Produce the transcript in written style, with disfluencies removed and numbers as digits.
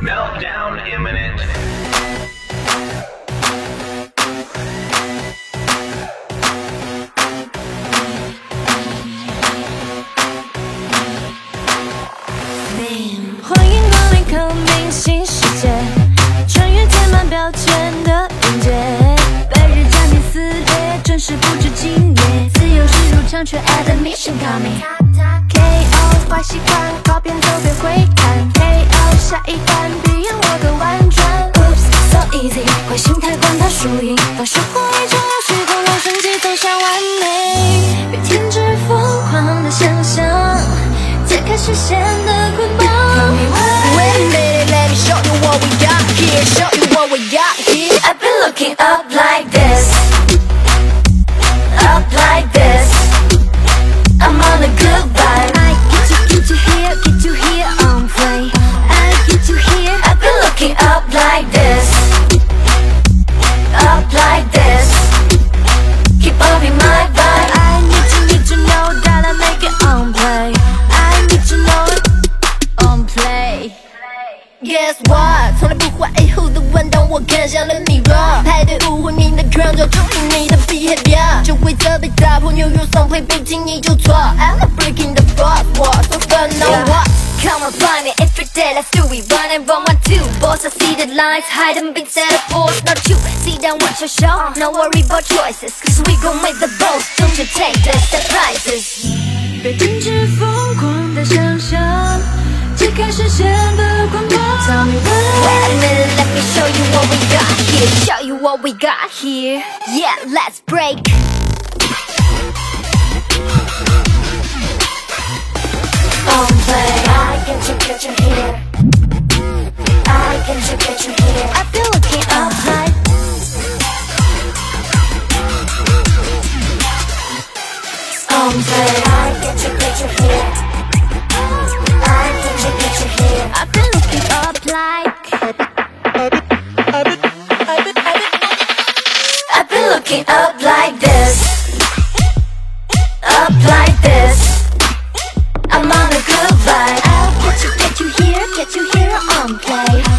Meltdown imminent. 欢迎光临透明新世界，穿越填满标签的边界，白日占领四界，正式布置今夜，自由是入场券 admission coming KO 坏习惯，告别都别回弹 KO 下一关，别让我的婉转 Oops so easy， 坏心态管他输赢，当生活一场游戏，恐龙升级走向完美，别停止疯狂的想象，解开视线的捆绑。Wait a minute, let me show you what we got here. Show you what we got here. I've been looking up like this, up like this. I'm on a good vibe. I get you here on play. I get you here. I've been looking up like this, up like this. Keep up in my vibe. I need to know that I make it on play. I need to know it on play. Guess what？ 从来不怀疑后的文档，我看向了你弱。派对误会你的 control， 注意你的 behavior。旧规则被打破，纽约双会被轻易就错。I'm not breaking the fourth wall, so fun no what? Come on, find me if you're dead, let's do it. One and one, 1, 2. Boss, I see the lines, hide them big set of force, not you. Sit down, watch your show. No worry about choices, cause we gon' make the most. Don't you take the surprises. 别停止疯狂的想象，解开视线的捆绑。Tell me why. Wait a minute, let me show you what we got here. Show you what we got here. Yeah, let's break. On play. I get you here. I get you here. I've been looking up like. On play. I get you here. I get you here. I've been looking up like. I've been looking up like this, up like this. I'm on a good vibe. I'll get you here on play.